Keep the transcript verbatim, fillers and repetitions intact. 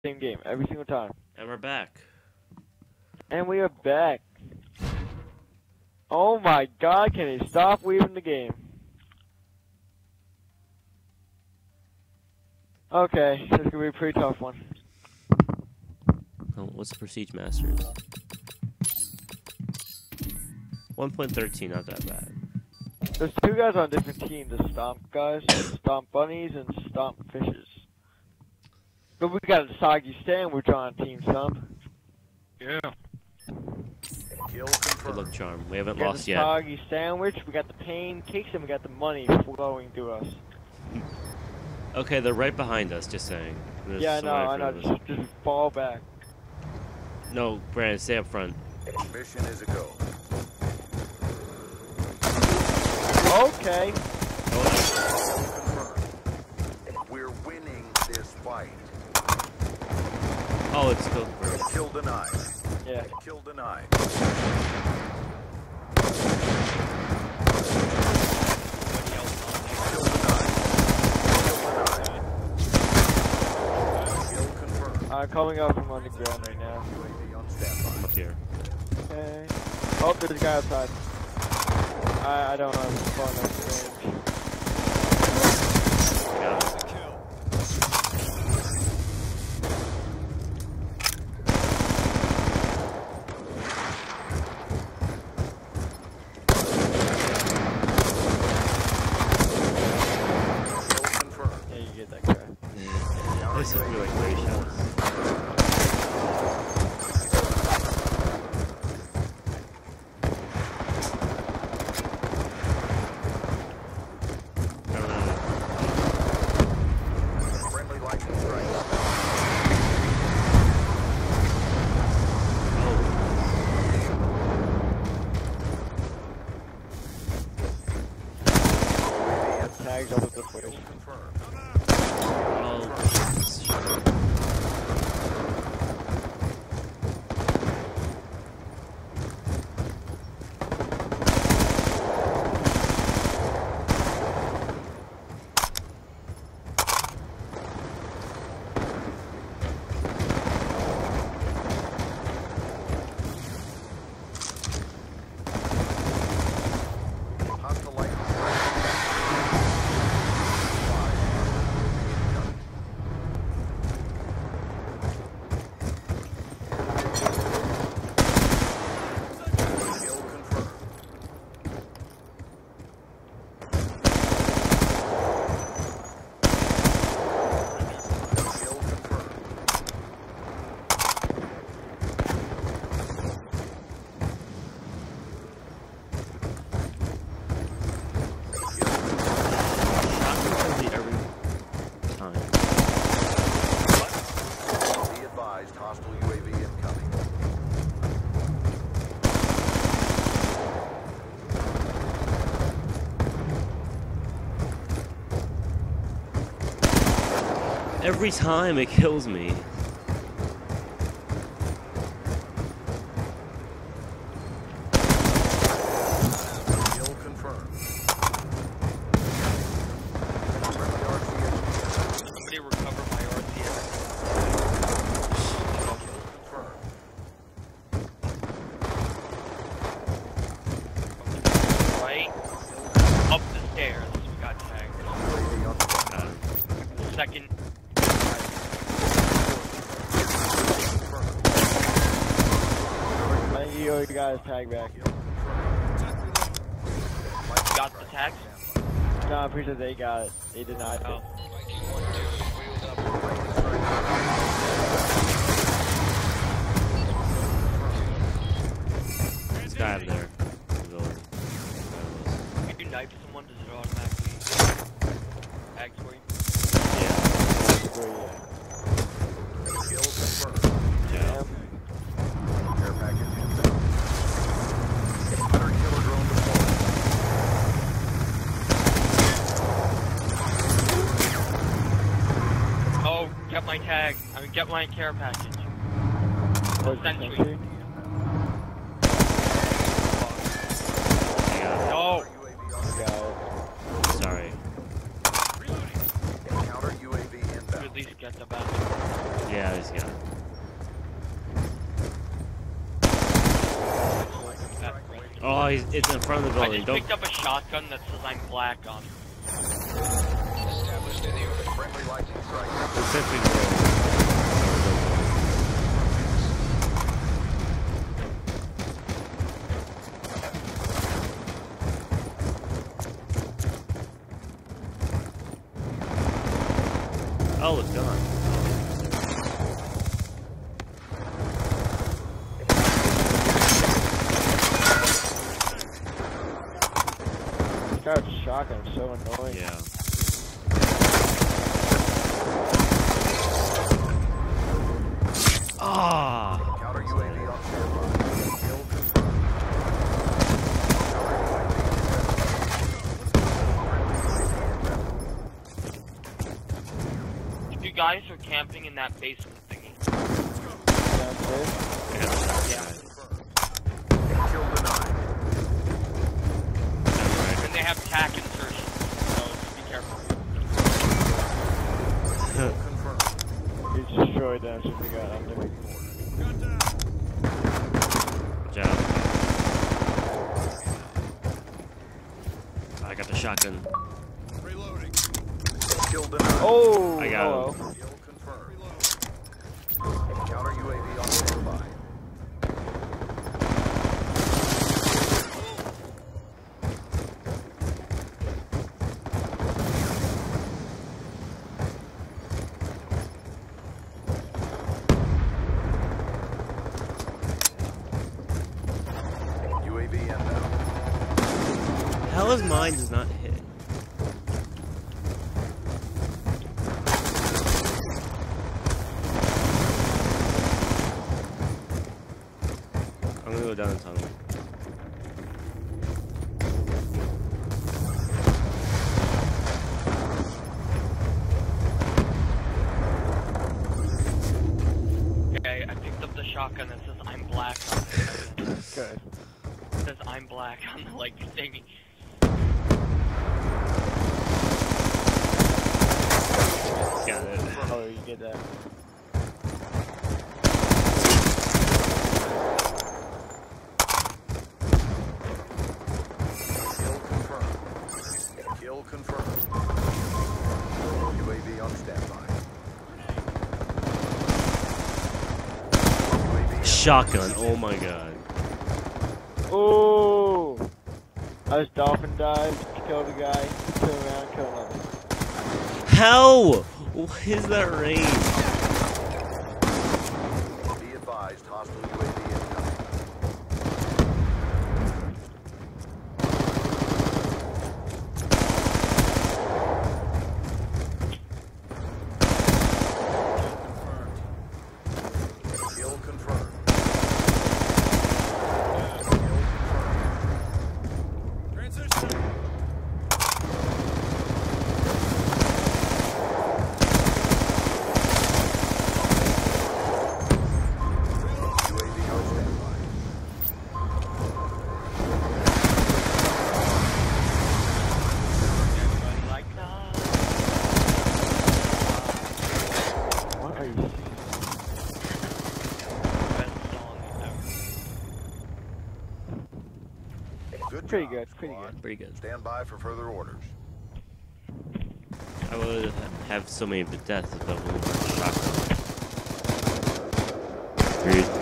Same game every single time. And we're back. And we are back. Oh my god, can he stop weaving the game? Okay, this is gonna be a pretty tough one. Oh, what's the Prestige Masters? one point thirteen, not that bad. There's two guys on different teams, the Stomp guys, Stomp Bunnies, and Stomp Fishes. But we got a Soggy Sandwich on Team Stomp. Yeah. Good luck, Charm. We haven't We got lost the yet. Soggy Sandwich, we got the Pain Cakes, and we got the money flowing through us. Okay, they're right behind us, just saying. There's Yeah, I know, somebody I in know, front of us. just, just fall back. No, Brandon, stay up front. Mission is a go. Okay. We're winning this fight. Oh, it's still first. Kill denied. Yeah. Kill denied. Kill denied. Kill confirmed. I'm coming up from underground right now. U A V on standby. Up here. Okay. Oh, there's a guy outside. I, I don't have far enough range. Got it. Kill confirmed. Yeah, you get that guy. Yeah. This is really like great shots. Friendly lightning strike. Tags up with the footage. Confirmed. Hostile lightning strike. Kill confirmed. Kill confirmed. Every time. Be advised, hostile U A V incoming. Every time it kills me. Kill confirmed. Friendly R T X. Somebody recover my R T X. Kill confirmed. Right? Up the stairs. We got tagged. U A V on standby. Got him. Second. I think you guys tag back. Got the tags? No, I'm pretty sure they got it. They denied Oh. it. This guy up there. He's over. If you knife someone, does it automatically tag for you? Yeah. Where you at? Kill confirmed. Yeah. Care package inbound. Hunter killer drone deployed. Oh, get my tag. I mean, get my care package. Oh, it's Sentry. sentry? I got it. No! U A V on Got it. Sorry. Counter U A V inbound. least get the back. Yeah, he's got it. Oh, he's, it's in front of the I building. just Don't. picked up a shotgun that says I'm black on. Established in the open. Friendly lightning strike. Specifically. Oh, it's gone. This guy's shotgun is so annoying. Yeah. Ah. Counter U A V on standby. Kill confirmed. If you guys are camping in that basement thingy. That's it. Yeah. Kill denied. And they have tac insertion, so just be careful. Kill confirmed. He's destroyed them since we got under. Watch out. I got the shotgun. Reloading. Kill denied. Oh! I got hello. him. Kill confirmed. Counter U A V on standby. U A V inbound. Hell, his mine does not hit. I'm gonna go down the tunnel. Okay, I picked up the shotgun that says I'm black on it. Good. It says I'm black on the like thingy. Got it. Oh, you get that. Kill confirmed. Kill confirmed. U A V on standby. U A V Shotgun. Oh my god. Oh! I just dolphin dived, killed a guy, turn around, kill another. How? What is that range? Be advised, hostile U A V incoming. Kill confirmed. Kill confirmed. Transition. U A V on standby. Everybody like that. What are you Best song ever. Good Pretty job, good, pretty squad. Pretty good. Stand by for further orders. I would have so many deaths if that wasn't for the shotgun. Dude.